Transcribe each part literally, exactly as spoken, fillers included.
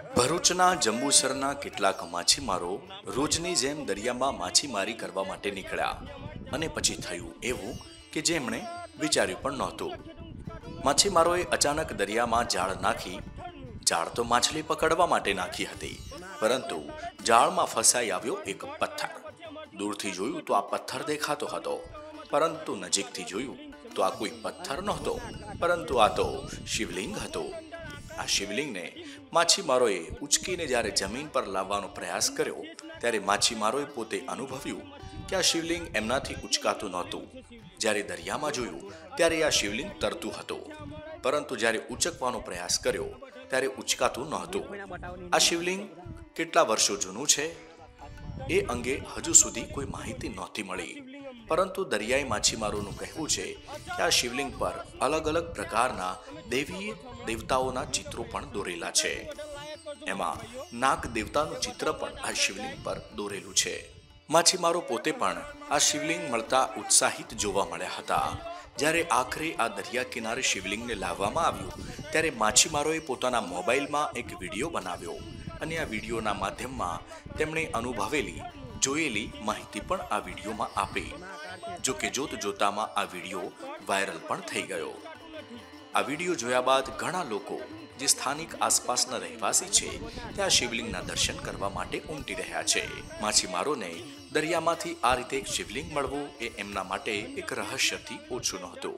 ભરૂચના જંબુસરના કેટલાક માછીમારો રોજની જેમ દરિયામાં માછીમારી કરવા માટે નીકળ્યા અને પછી થયું એવું કે જેમણે વિચાર્યું પણ નહોતું. માછીમારોએ અચાનક દરિયામાં જાળ નાખી. જાળ તો માછલી પકડવા માટે નાખી હતી, પરંતુ જાળમાં ફસાઈ આવ્યો એક પથ્થર. દૂરથી જોયું તો આ પથ્થર દેખાતો હતો, પરંતુ નજીકથી જોયું તો આ કોઈ પથ્થર નહોતો, પરંતુ આ તો શિવલિંગ હતો. આ શિવલિંગને માછીમારોએ ઉચકીને જ્યારે જમીન પર લાવવાનો પ્રયાસ કર્યો ત્યારે માછીમારોએ પોતે અનુભવ્યું કે આ શિવલિંગ એમનાથી ઉચકાતું નહોતું. જ્યારે દરિયામાં જોયું ત્યારે આ શિવલિંગ તરતું હતું, પરંતુ જ્યારે ઉચકવાનો પ્રયાસ કર્યો ત્યારે ઉચકાતું નહોતું. આ શિવલિંગ કેટલા વર્ષો જૂનું છે એ અંગે હજુ સુધી કોઈ માહિતી નહોતી મળી, પરંતુ દરિયાઈ માછીમારોનું કહેવું છે કે આ શિવલિંગ પર અલગ અલગ પ્રકારના દેવી દેવતાઓના ચિત્રો પણ દોરેલા છે. એમાં નાગ દેવતાનું ચિત્ર પણ આ શિવલિંગ પર દોરેલું છે. માછીમારો પોતે પણ આ શિવલિંગ મળતા ઉત્સાહિત જોવા મળ્યા હતા. જ્યારે આખરે આ દરિયા કિનારે શિવલિંગને લાવવામાં આવ્યું ત્યારે માછીમારોએ પોતાના મોબાઈલમાં એક વિડીયો બનાવ્યો અને આ વિડીયોના માધ્યમમાં તેમણે અનુભવેલી જોયેલી માહિતી પણ આ વિડીયોમાં આપી. જો કે જોત જોતામાં આ વિડીયો વાયરલ પણ થઈ ગયો. આ વિડીયો જોયા બાદ ઘણા લોકો જે સ્થાનિક આસપાસના રહેવાસી છે ત્યાં શિવલિંગના દર્શન કરવા માટે ઉમટી રહ્યા છે. માછીમારોને દરિયામાંથી આ રીતે એક શિવલિંગ મળવું એ એમના માટે એક રહસ્યથી ઓછું નહોતું.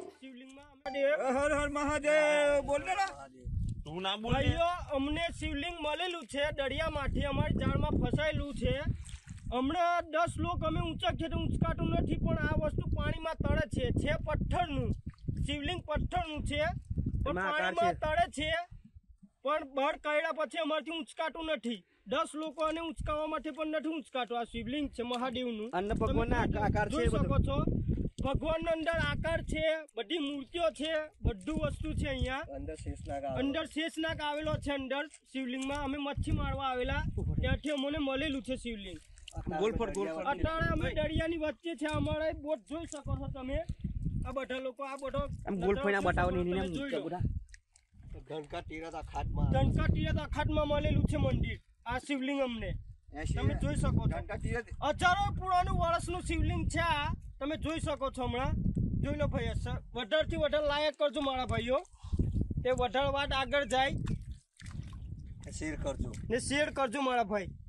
હર હર મહાદેવ બોલ ને તું ના બોલ. અમને શિવલિંગ મળેલું છે દરિયામાંથી, અમારી જાળમાં ફસાયેલું છે. હમણાં દસ લોક અમે ઊંચા ખેતર ઊંચકાતું નથી, પણ આ વસ્તુ પાણીમાં તળે છે. છે પથ્થરનું શિવલિંગ, પથ્થરનું છે પણ પાણીમાં તળે છે. પણ બળ કાઢ્યા પછી અમારથી ઊંચકાતું નથી. દસ લોકો આને ઊંચકાવવા માટે પણ નથી ઊંચકાતું. આ શિવલિંગ છે મહાદેવનું, અન્ન ભગવાનના આકાર છે. જોઈ શકો છો ભગવાનનો અંદર આકાર છે, બધી મૂર્તિઓ છે, બધું વસ્તુ છે. અહીંયા અંદર શેષનાગ અંદર શેષનાગ આવેલો છે. અંદર શિવલિંગમાં અમે મચ્છી મારવા આવેલા ત્યાંથી અમને મળેલું છે શિવલિંગ. અત્યારે અમે દરિયાની વચ્ચે છે. અમારે બોટ જોઈ શકો છો તમે. આ બધા લોકો આ બધો ધનકા તીરથ અખાતમાં મળેલું છે મંદિર. આ શિવલિંગ અમને તમે જોઈ શકો છો. હજારો પુરાણું વર્ષનું શિવલિંગ છે આ, તમે જોઈ શકો છો. હમણાં જોઈ લો ભાઈ, વધારથી વધારે લાયક કરજો મારા ભાઈઓ. તે વધારે વાત આગળ જાય, શેર કરજો ને શેર કરજો મારા ભાઈ.